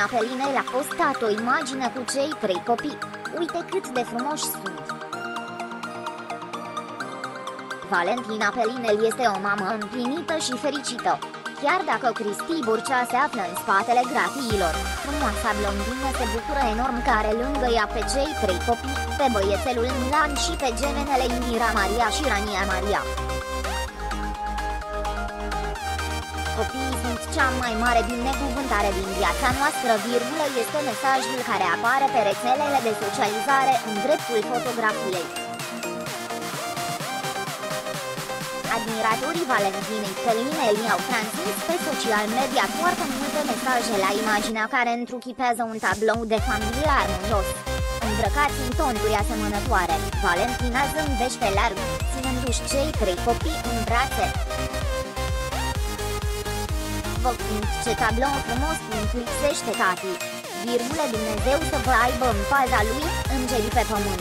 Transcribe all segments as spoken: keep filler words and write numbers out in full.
Pelinel a postat o imagine cu cei trei copii. Uite cât de frumoși sunt! Valentina Pelinel este o mamă împlinită și fericită. Chiar dacă Cristi Burcea se află în spatele gratiilor, frumoasa blondină se bucură enorm că are lângă ea pe cei trei copii, pe băiețelul Milan și pe genenele Indira Maria și Rania Maria. Copiii sunt cea mai mare binecuvântare din viața noastră, virgulă, este mesajul care apare pe rețelele de socializare în dreptul fotografiei. Admiratorii Valentinei Pelinel i-au transmis pe social media foarte multe mesaje la imaginea care întruchipează un tablou de familie armonios. Îmbrăcați în tonuri asemănătoare, Valentina zâmbește larg, ținându-și cei trei copii în brațe. Vă cânt ce tablou frumos lipsește tati, virgulă, Dumnezeu să vă aibă în paza lui, îngerii pe pământ.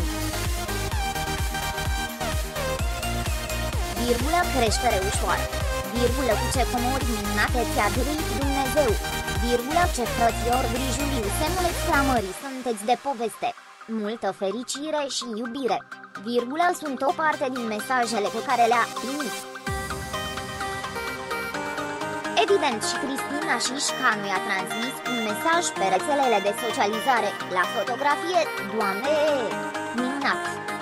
Virgulă, creștere ușoară, virgulă, cu ce comori minunate ți-a dăruit Dumnezeu, virgulă, ce frățior grijuliu, semnul exclamării, sunteți de poveste, multă fericire și iubire, virgulă, sunt o parte din mesajele pe care le-a primit. Evident, și Cristina Șișcanu i-a transmis un mesaj pe rețelele de socializare, la fotografie, Doamne, minunat!